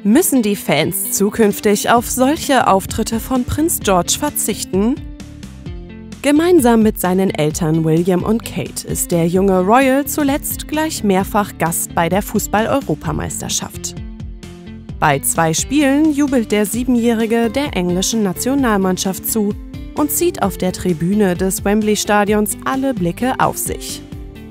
Müssen die Fans zukünftig auf solche Auftritte von Prinz George verzichten? Gemeinsam mit seinen Eltern William und Kate ist der junge Royal zuletzt gleich mehrfach Gast bei der Fußball-Europameisterschaft. Bei 2 Spielen jubelt der 7-Jährige der englischen Nationalmannschaft zu und zieht auf der Tribüne des Wembley-Stadions alle Blicke auf sich.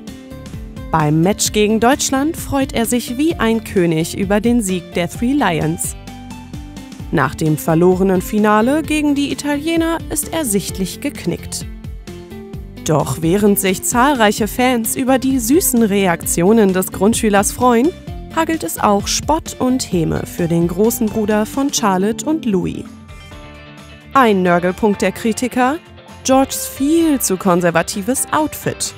Beim Match gegen Deutschland freut er sich wie ein König über den Sieg der Three Lions. Nach dem verlorenen Finale gegen die Italiener ist er sichtlich geknickt. Doch während sich zahlreiche Fans über die süßen Reaktionen des Grundschülers freuen, hagelt es auch Spott und Häme für den großen Bruder von Charlotte und Louis. Ein Nörgelpunkt der Kritiker: Georges viel zu konservatives Outfit.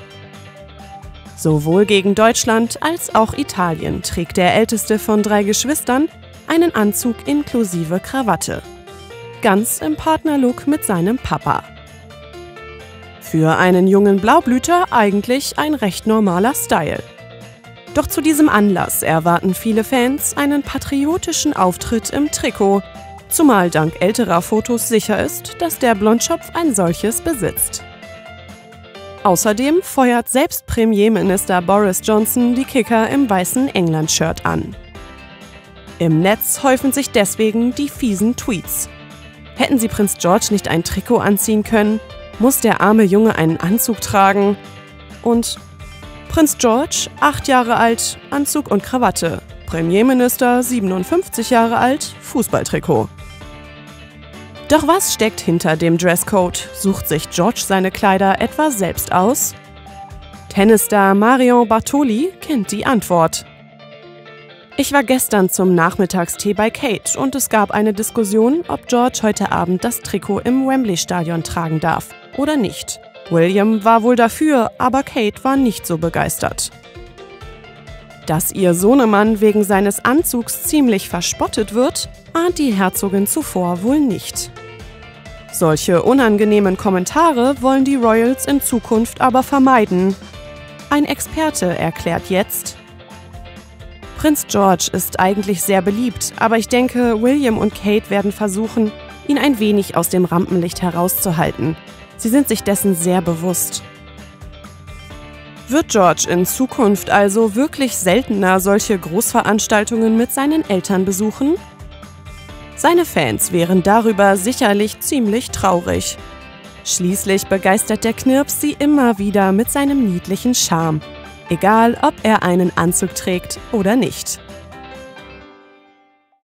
Sowohl gegen Deutschland als auch Italien trägt der älteste von 3 Geschwistern einen Anzug inklusive Krawatte. Ganz im Partnerlook mit seinem Papa. Für einen jungen Blaublüter eigentlich ein recht normaler Style. Doch zu diesem Anlass erwarten viele Fans einen patriotischen Auftritt im Trikot, zumal dank älterer Fotos sicher ist, dass der Blondschopf ein solches besitzt. Außerdem feuert selbst Premierminister Boris Johnson die Kicker im weißen England-Shirt an. Im Netz häufen sich deswegen die fiesen Tweets. Hätten sie Prinz George nicht ein Trikot anziehen können? Muss der arme Junge einen Anzug tragen? Und Prinz George, 8 Jahre alt, Anzug und Krawatte. Premierminister, 57 Jahre alt, Fußballtrikot. Doch was steckt hinter dem Dresscode? Sucht sich George seine Kleider etwa selbst aus? Tennisstar Marion Bartoli kennt die Antwort. Ich war gestern zum Nachmittagstee bei Kate und es gab eine Diskussion, ob George heute Abend das Trikot im Wembley-Stadion tragen darf oder nicht. William war wohl dafür, aber Kate war nicht so begeistert. Dass ihr Sohnemann wegen seines Anzugs ziemlich verspottet wird, ahnt die Herzogin zuvor wohl nicht. Solche unangenehmen Kommentare wollen die Royals in Zukunft aber vermeiden. Ein Experte erklärt jetzt: Prinz George ist eigentlich sehr beliebt, aber ich denke, William und Kate werden versuchen, ihn ein wenig aus dem Rampenlicht herauszuhalten. Sie sind sich dessen sehr bewusst. Wird George in Zukunft also wirklich seltener solche Großveranstaltungen mit seinen Eltern besuchen? Seine Fans wären darüber sicherlich ziemlich traurig. Schließlich begeistert der Knirps sie immer wieder mit seinem niedlichen Charme, egal ob er einen Anzug trägt oder nicht.